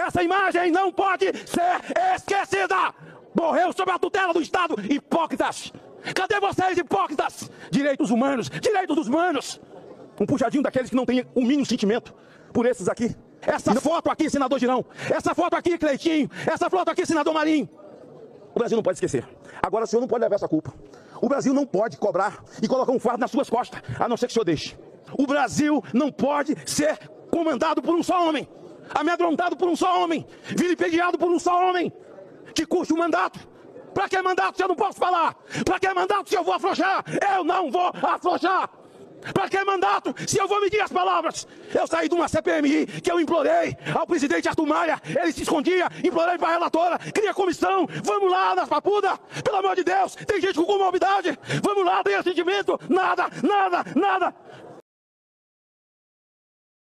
Essa imagem não pode ser esquecida. Morreu sob a tutela do Estado. Hipócritas. Cadê vocês, hipócritas? Direitos humanos, direitos dos humanos. Um puxadinho daqueles que não têm o mínimo sentimento por esses aqui. Essa foto aqui, senador Girão. Essa foto aqui, Cleitinho. Essa foto aqui, senador Marinho. O Brasil não pode esquecer. Agora o senhor não pode levar essa culpa. O Brasil não pode cobrar e colocar um fardo nas suas costas, a não ser que o senhor deixe. O Brasil não pode ser comandado por um só homem, amedrontado por um só homem, vilipendiado por um só homem, que custe o mandato. Para que mandato se eu não posso falar? Para que mandato se eu vou afrouxar? Eu não vou afrouxar. Para que mandato se eu vou medir as palavras? Eu saí de uma CPMI que eu implorei ao presidente Arthur Maia, ele se escondia, implorei para a relatora, cria comissão, vamos lá nas papudas, pelo amor de Deus, tem gente com comorbidade, vamos lá, tem sentimento, nada, nada, nada.